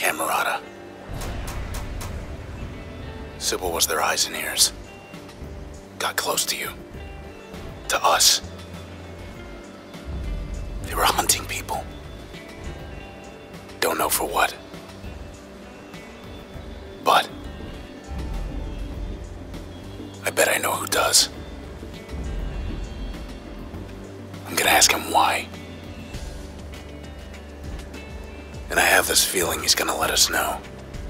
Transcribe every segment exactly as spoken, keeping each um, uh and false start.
Camerata. Sybil was their eyes and ears. Got close to you. To us. They were hunting people. Don't know for what. But I bet I know who does. I'm gonna ask him why. And I have this feeling he's gonna let us know.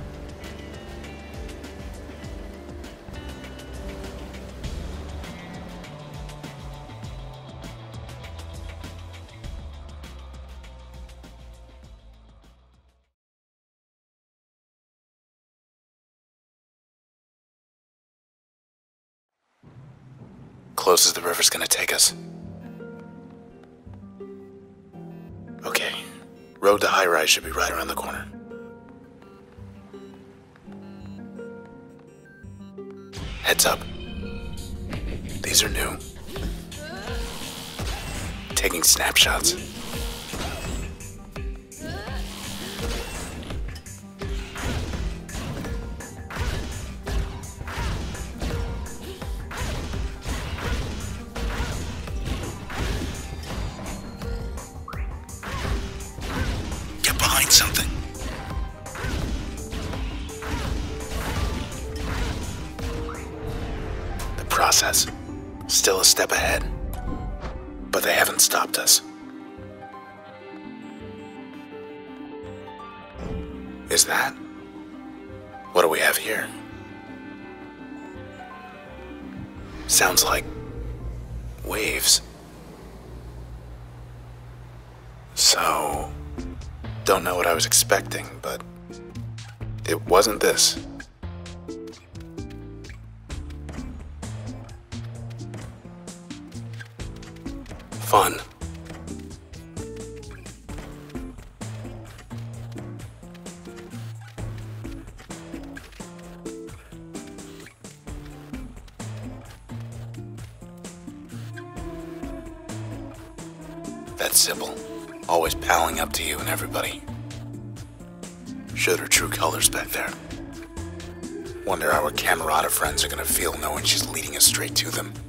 Close as the river's gonna take us. Okay, road to high rise should be right around the corner. Heads up. These are new. Taking snapshots. Something. The process, still a step ahead, but they haven't stopped us. Is that? What do we have here? Sounds like waves. So... Don't know what I was expecting, but it wasn't this. Fun. That's Sybil. Always palling up to you and everybody. Showed her true colors back there. Wonder how our Camerata friends are gonna feel knowing she's leading us straight to them.